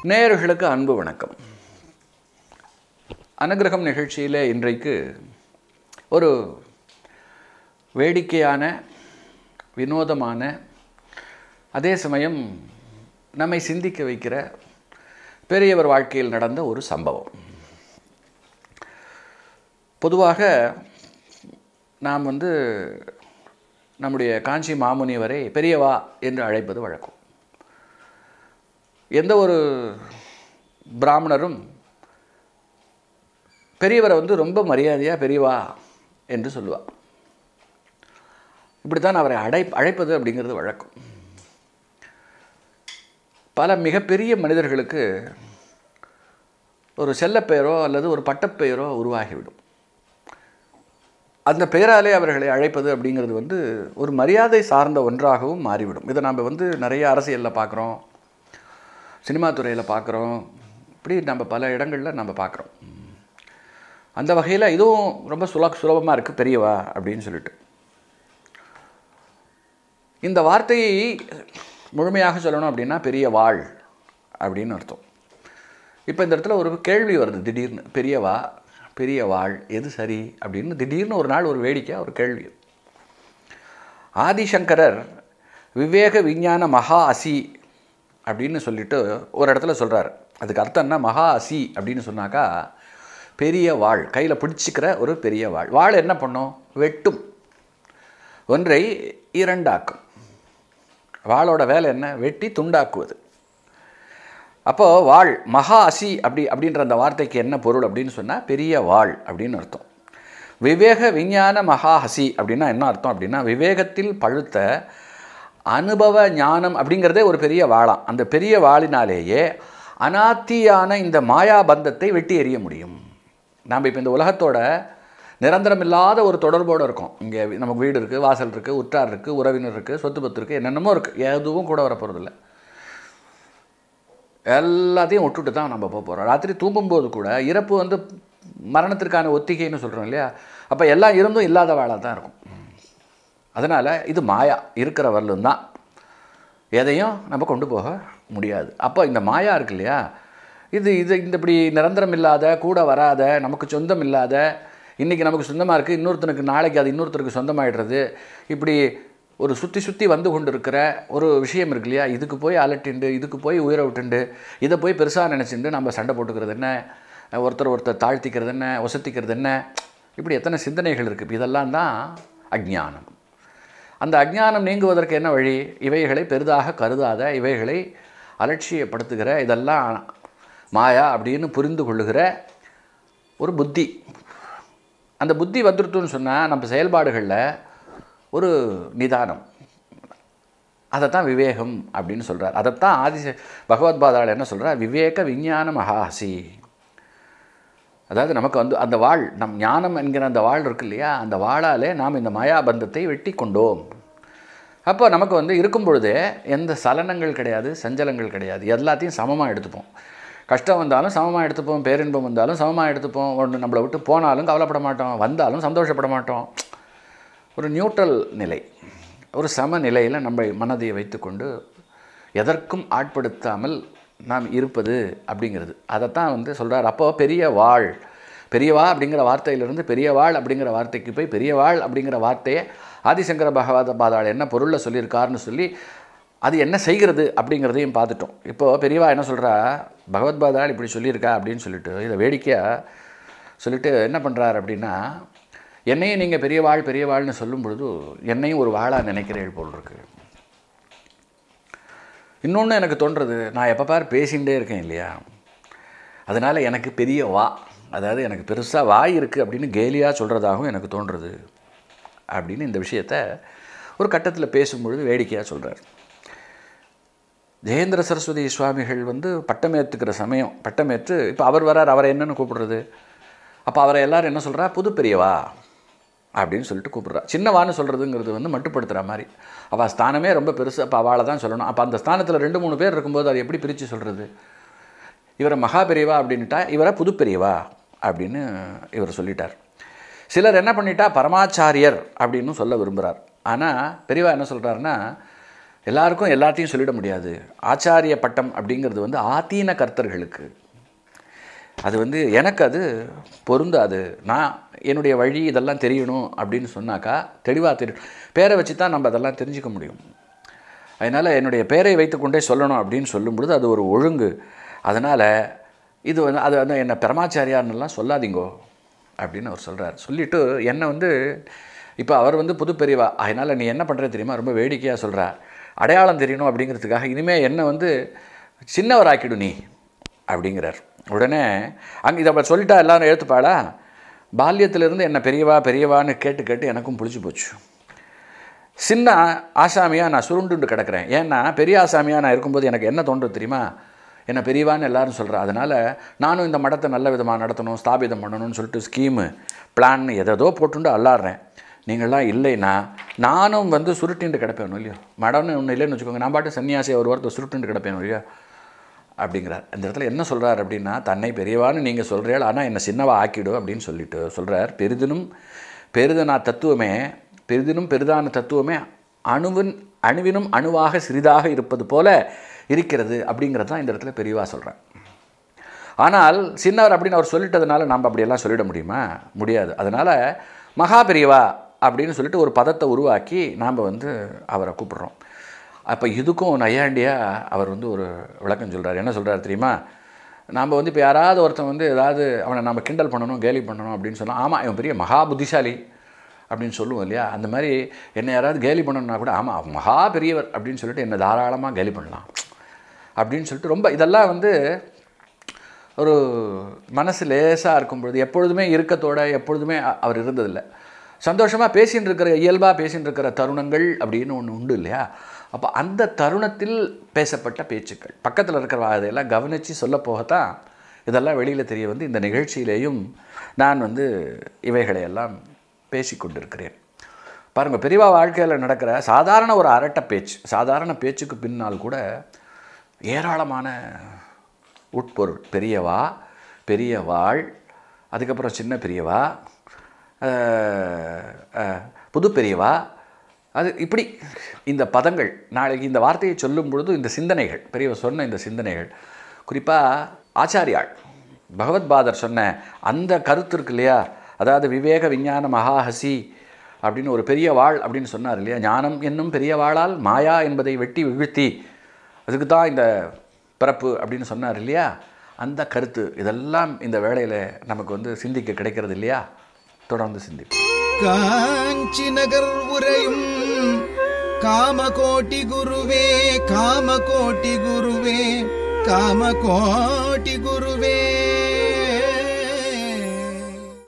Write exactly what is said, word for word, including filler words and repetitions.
நேயர்களுக்கு அன்பு வணக்கம். அனுகிரகம் நிகழ்ச்சியில் இன்றைக்கு ஒரு வேடிக்கையான, வினோதமான, அதே சமயம் நம்மை சிந்திக்க வைக்கிற பெரியவர் வாழ்க்கையில் நடந்த ஒரு சம்பவம். பொதுவாக நாம் வந்து நம்முடைய காஞ்சி மாமுனிவரை பெரியவா என்று அழைப்பது வழக்கம். எந்த ஒரு பிராமணரும் பெரியவரை வந்து ரொம்ப மரியாதையாக பெரியவா என்று சொல்லுவார். இப்படித்தான் அவரை அழை அழைப்பது அப்படிங்கிறது வழக்கம். பல மிகப்பெரிய மனிதர்களுக்கு ஒரு செல்லப்பெயரோ அல்லது ஒரு பட்டப்பெயரோ உருவாகிவிடும். அந்த பெயராலே அவர்களை அழைப்பது அப்படிங்கிறது வந்து ஒரு மரியாதை சார்ந்த ஒன்றாகவும் மாறிவிடும். இதை நாம் வந்து நிறைய அரசியலில் பார்க்குறோம், சினிமா துறையில் பார்க்குறோம், இப்படி நம்ம பல இடங்களில் நம்ம பார்க்குறோம். அந்த வகையில் இதுவும் ரொம்ப சுல சுலபமாக இருக்குது, பெரியவா அப்படின்னு சொல்லிட்டு. இந்த வார்த்தையை முழுமையாக சொல்லணும் அப்படின்னா பெரிய வாழ் அப்படின்னு அர்த்தம். இப்போ இந்த இடத்துல ஒரு கேள்வி வருது திடீர்னு, பெரியவா பெரிய வாழ் எது சரி அப்படின்னு திடீர்னு ஒரு நாள் ஒரு வேடிக்கை ஒரு கேள்வி. ஆதிசங்கரர் விவேக விஞ்ஞான மகா அசி அப்படின்னு சொல்லிட்டு ஒரு இடத்துல சொல்கிறார். அதுக்கு அர்த்தம் என்ன? மகா அசி அப்படின்னு சொன்னாக்கா பெரிய வாழ், கையில் பிடிச்சிக்கிற ஒரு பெரிய வாழ். வாழ் என்ன பண்ணும்? வெட்டும், ஒன்றை இரண்டாக்கும். வாளோட வேலை என்ன? வெட்டி துண்டாக்குவது. அப்போது வாழ் மகா அசி அப்படி அப்படின்ற அந்த வார்த்தைக்கு என்ன பொருள் அப்படின்னு சொன்னால் பெரிய வாழ் அப்படின்னு அர்த்தம். விவேக விஞ்ஞான மகா ஹசி அப்படின்னா என்ன அர்த்தம் அப்படின்னா விவேகத்தில் பழுத்த அனுபவ ஞானம் அப்படிங்கிறதே ஒரு பெரிய வாளாம். அந்த பெரிய வாளினாலேயே அனாத்தியான இந்த மாயா பந்தத்தை வெட்டி எறிய முடியும். நாம் இப்போ இந்த உலகத்தோட நிரந்தரமில்லாத ஒரு தொடர்போடு இருக்கோம். இங்கே நமக்கு வீடு இருக்குது, வாசல் இருக்குது, உற்றார் இருக்குது, உறவினர் இருக்குது, சொத்து பத்து இருக்குது, என்னென்னமோ இருக்குது. எதுவும் கூட வரப்போகிறதில்ல. எல்லாத்தையும் விட்டுட்டு தான் நம்ம போக போகிறோம். ராத்திரி தூங்கும்போது கூட இறப்பு வந்து மரணத்திற்கான ஒத்திகைன்னு சொல்கிறோம் இல்லையா? அப்போ எல்லாம் இருந்தும் இல்லாத வாழாக தான் இருக்கும். அதனால் இது மாயா இருக்கிற வரலும் தான், எதையும் நம்ம கொண்டு போக முடியாது. அப்போ இந்த மாயா இருக்கு இல்லையா, இது இது இந்த இப்படி நிரந்தரம் இல்லாத, கூட வராத, நமக்கு சொந்தம் இல்லாத, இன்றைக்கி நமக்கு சொந்தமாக இருக்குது, இன்னொருத்தனுக்கு நாளைக்கு அது இன்னொருத்தருக்கு சொந்தமாகிடுறது, இப்படி ஒரு சுற்றி சுற்றி வந்து கொண்டு இருக்கிற ஒரு விஷயம் இருக்கு இல்லையா? இதுக்கு போய் அலட்டிண்டு, இதுக்கு போய் உயிரை விட்டுண்டு, இதை போய் பெருசாக நினச்சிண்டு நம்ம சண்டை போட்டுக்கிறது என்ன, ஒருத்தர் ஒருத்தர் தாழ்த்திக்கிறது என்ன, ஒசத்திக்கிறது என்ன, இப்படி எத்தனை சிந்தனைகள் இருக்குது. இதெல்லாம் தான் அஜ்ஞானம். அந்த அஜ்ஞானம் நீங்குவதற்கு என்ன வழி? இவைகளை பெரிதாக கருதாத, இவைகளை அலட்சியப்படுத்துகிற, இதெல்லாம் மாயா அப்படின்னு புரிந்து கொள்ளுகிற ஒரு புத்தி. அந்த புத்தி வந்துருத்துன்னு சொன்னால் நம்ம செயல்பாடுகளில் ஒரு நிதானம், அதைத்தான் விவேகம் அப்படின்னு சொல்கிறார். அதைத்தான் ஆதி பகவத்பாதாள் என்ன சொல்கிறார்? விவேக விஞ்ஞான மகாசி. அதாவது நமக்கு வந்து அந்த வாழ், நம் ஞானம் என்கிற அந்த வாழ் இருக்கு இல்லையா, அந்த வாழாலே நாம் இந்த மாயாபந்தத்தை வெட்டி கொண்டோம். அப்போ நமக்கு வந்து இருக்கும் பொழுதே எந்த சலனங்கள் கிடையாது, சஞ்சலங்கள் கிடையாது, எல்லாத்தையும் சமமாக எடுத்துப்போம். கஷ்டம் வந்தாலும் சமமாக எடுத்துப்போம், பேரின்பம் வந்தாலும் சமமாக எடுத்துப்போம். ஒன்று நம்மளை விட்டு போனாலும் கவலைப்பட மாட்டோம், வந்தாலும் சந்தோஷப்பட மாட்டோம். ஒரு நியூட்ரல் நிலை, ஒரு சமநிலையில் நம்ம மனதை வைத்துக்கொண்டு எதற்கும் ஆட்படுத்தாமல் நாம் இருப்பது அப்படிங்கிறது, அதைத்தான் வந்து சொல்கிறார். அப்போது பெரிய வாழ், பெரியவா அப்படிங்கிற வார்த்தையிலிருந்து பெரிய வாழ் அப்படிங்கிற வார்த்தைக்கு போய் பெரிய வாழ் அப்படிங்கிற வார்த்தையை ஆதிசங்கர பகவத பாதாள் என்ன பொருளில் சொல்லியிருக்காருன்னு சொல்லி அது என்ன செய்கிறது அப்படிங்கிறதையும் பார்த்துட்டோம். இப்போது பெரியவா என்ன சொல்கிறா, பகவத்பாதாள் இப்படி சொல்லியிருக்கா அப்படின்னு சொல்லிட்டு இதை வேடிக்கையாக சொல்லிட்டு என்ன பண்ணுறார் அப்படின்னா, என்னையும் நீங்கள் பெரிய வாழ் பெரிய வாழ்னு சொல்லும் பொழுது என்னையும் ஒரு வாளாக நினைக்கிறேள் போல் இருக்குது. இன்னொன்று எனக்கு தோன்றுறது, நான் எப்போ பார் பேசிகிட்டே இருக்கேன் இல்லையா, அதனால் எனக்கு பெரிய வா, அதாவது எனக்கு பெருசாக வாய் இருக்குது அப்படின்னு கேலியாக சொல்கிறதாகவும் எனக்கு தோன்றுறது அப்படின்னு இந்த விஷயத்தை ஒரு கட்டத்தில் பேசும்பொழுது வேடிக்கையாக சொல்கிறார். ஜெயேந்திர சரஸ்வதி சுவாமிகள் வந்து பட்டமேற்றுக்கிற சமயம், பட்டமேற்று இப்போ அவர் வரார், அவரை என்னென்னு கூப்பிடுறது? அப்போ அவரை எல்லோரும் என்ன சொல்கிறா? புது பெரியவா அப்படின்னு சொல்லிட்டு கூப்பிட்றா. சின்னவான்னு சொல்கிறதுங்கிறது வந்து மட்டுப்படுத்துகிற மாதிரி. அவள் ஸ்தானமே ரொம்ப பெருசு, அப்போ அவளை தான் சொல்லணும். அப்போ அந்த ஸ்தானத்தில் ரெண்டு மூணு பேர் இருக்கும்போது அது எப்படி பிரித்து சொல்கிறது? இவரை மகா பெரியவா அப்படின்ட்டா, இவரை புது பெரியவா அப்படின்னு இவர் சொல்லிட்டார். சிலர் என்ன பண்ணிட்டா பரமாச்சாரியர் அப்படின்னு சொல்ல விரும்புகிறார். ஆனால் பெரியவா என்ன சொல்கிறாருன்னா, எல்லாருக்கும் எல்லாத்தையும் சொல்லிட முடியாது. ஆச்சாரிய பட்டம் அப்படிங்கிறது வந்து ஆதீன கர்த்தர்களுக்கு. அது வந்து எனக்கு அது பொருந்தாது. நான் என்னுடைய வழி இதெல்லாம் தெரியணும் அப்படின்னு சொன்னாக்கா தெளிவாக தெரியும். பேரை வச்சு தான் நம்ம அதெல்லாம் தெரிஞ்சுக்க முடியும். அதனால் என்னுடைய பேரை வைத்துக்கொண்டே சொல்லணும் அப்படின்னு சொல்லும்பொழுது அது ஒரு ஒழுங்கு. அதனால் இது வந்து அது வந்து என்னை பரமாச்சாரியார்னுலாம் சொல்லாதீங்கோ அப்படின்னு அவர் சொல்கிறார். சொல்லிவிட்டு என்னை வந்து இப்போ அவர் வந்து புது பெரியவா, அதனால் நீ என்ன பண்ணுறது தெரியுமா, ரொம்ப வேடிக்கையாக சொல்கிறா, அடையாளம் தெரியணும் அப்படிங்கிறதுக்காக இனிமேல் என்னை வந்து சின்னவராக்கிடு நீ அப்படிங்கிறார். உடனே அங்கே இதை அப்போ சொல்லிட்டா எல்லோரும் எழுத்துப்பாளா, பால்யத்திலிருந்து என்னை பெரியவா பெரியவான்னு கேட்டு கேட்டு எனக்கும் பிடிச்சி போச்சு. சின்ன ஆசாமியாக நான் சுருண்டுண்டு கிடக்கிறேன். ஏன்னா பெரிய ஆசாமியாக நான் இருக்கும்போது எனக்கு என்ன தோன்றும் தெரியுமா, என்னை பெரியவான்னு எல்லோரும் சொல்கிறேன். அதனால் நானும் இந்த மடத்தை நல்ல விதமாக நடத்தணும், ஸ்தாபிதம் பண்ணணும்னு சொல்லிட்டு ஸ்கீமு பிளான் எதோ போட்டுண்டு அல்லாடுறேன். நீங்கள்லாம் இல்லைன்னா நானும் வந்து சுருட்டின்ட்டு கிடப்பேன் இல்லையோ, மடம்னு ஒன்று இல்லைன்னு வச்சுக்கோங்க, நான் பாட்டு சன்னியாசி ஒரு வாரத்தை சுருட்டுன்ட்டு கிடப்பேன் இல்லையா அப்படிங்கிறார். இந்த இடத்துல என்ன சொல்கிறார் அப்படின்னா, தன்னை பெரியவான்னு நீங்கள் சொல்கிறீள், ஆனால் என்னை சின்னவா ஆக்கிடும் அப்படின்னு சொல்லிட்டு சொல்கிறார். பெரிதினும் பெரிதனா தத்துவமே பெரிதினும் பெரிதான தத்துவமே அணுவின் அணுவினும் அணுவாக சிறிதாக இருப்பது போல இருக்கிறது அப்படிங்கிறது தான் இந்த இடத்துல பெரியவா சொல்கிறேன். ஆனால் சின்னவர் அப்படின்னு அவர் சொல்லிட்டதுனால நாம் அப்படியெல்லாம் சொல்லிட முடியுமா, முடியாது. அதனால் மகா பெரியவா அப்படின்னு சொல்லிட்டு ஒரு பதத்தை உருவாக்கி நாம் வந்து அவரை கூப்பிட்றோம். அப்போ இதுக்கும் நையாண்டியாக அவர் வந்து ஒரு விளக்கம் சொல்கிறார். என்ன சொல்கிறார் தெரியுமா, நாம் வந்து இப்போ யாராவது ஒருத்தன் வந்து ஏதாவது அவனை நம்ம கிண்டல் பண்ணணும் கேலி பண்ணணும் அப்படின்னு சொன்னால், ஆமாம் இவன் பெரிய மகா புத்திசாலி அப்படின்னு சொல்லுவோம் இல்லையா, அந்த மாதிரி என்னை யாராவது கேலி பண்ணணுன்னா கூட ஆமாம் மகா பெரியவர் அப்படின்னு சொல்லிட்டு என்னை தாராளமாக கேலி பண்ணலாம் அப்படின்னு சொல்லிட்டு ரொம்ப இதெல்லாம் வந்து ஒரு மனசு லேசாக இருக்கும் பொழுது, எப்பொழுதுமே இறுக்கத்தோடு எப்பொழுதுமே அவர் இருந்ததில்லை. சந்தோஷமாக பேசின்னு இருக்கிற இயல்பாக பேசின்னு இருக்கிற தருணங்கள் அப்படின்னு ஒன்று உண்டு இல்லையா. அப்போ அந்த தருணத்தில் பேசப்பட்ட பேச்சுக்கள் பக்கத்தில் இருக்கிற அதையெல்லாம் கவனித்து சொல்ல போகத்தான் இதெல்லாம் வெளியில் தெரிய வந்து இந்த நிகழ்ச்சியிலேயும் நான் வந்து இவைகளையெல்லாம் பேசி கொண்டிருக்கிறேன். பாருங்கள், பெரியவா வாழ்க்கையில் நடக்கிற சாதாரண ஒரு அரட்டை பேச்சு, சாதாரண பேச்சுக்கு பின்னால் கூட ஏராளமான உட்பொருள். பெரியவா, பெரியவாள், அதுக்கப்புறம் சின்ன பெரியவா, புது பெரியவா, அது இப்படி இந்த பதங்கள் நாளைக்கு இந்த வார்த்தையை சொல்லும் பொழுது இந்த சிந்தனைகள், பெரியவா சொன்ன இந்த சிந்தனைகள், குறிப்பாக ஆச்சாரியாள் பகவத்பாதர் சொன்ன அந்த கருத்து இருக்கு இல்லையா, அதாவது விவேக விஞ்ஞான மகாஹசி அப்படின்னு ஒரு பெரிய வாழ் அப்படின்னு சொன்னார் இல்லையா, ஞானம் என்னும் பெரிய வாளால் மாயா என்பதை வெட்டி வீழ்த்தி அதுக்கு தான் இந்த பிறப்பு அப்படின்னு சொன்னார் இல்லையா, அந்த கருத்து இதெல்லாம் இந்த வேளையில் நமக்கு வந்து சிந்திக்க கிடைக்கிறது இல்லையா. தொடர்ந்து சிந்திப்போம். காஞ்சி நகர் உரையும் காமகோட்டி குருவே, காமகோட்டி குருவே, காமகோட்டி குருவே.